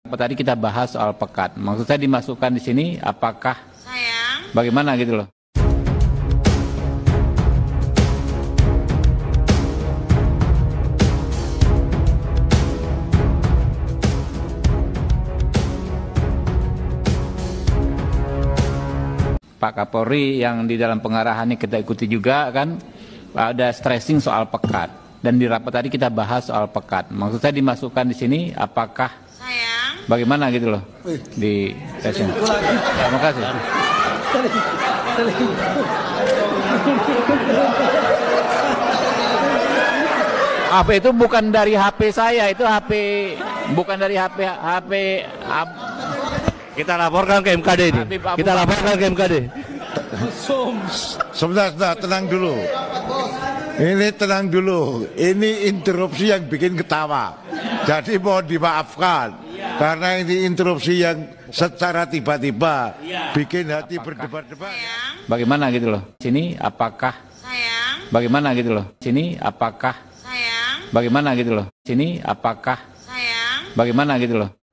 Tadi kita bahas soal pekat. Maksud saya dimasukkan di sini, apakah sayang, bagaimana gitu loh? Pak Kapolri yang di dalam pengarahan ini kita ikuti juga kan, ada stressing soal pekat. Dan di rapat tadi kita bahas soal pekat. Maksud saya dimasukkan di sini, apakah sayang, bagaimana gitu loh di tesnya. Terima kasih. HP itu bukan dari HP saya, itu HP bukan dari HP. Kita laporkan ke MKD ini. Kita laporkan ke MKD. Sebentar, tenang dulu. Ini tenang dulu. Ini interupsi yang bikin ketawa. Jadi mohon dimaafkan. Karena ini interupsi yang secara tiba-tiba bikin hati berdebar-debar. Bagaimana gitu loh? Sini apakah sayang, bagaimana gitu loh? Sini apakah sayang, bagaimana gitu loh? Sini apakah sayang. bagaimana gitu loh?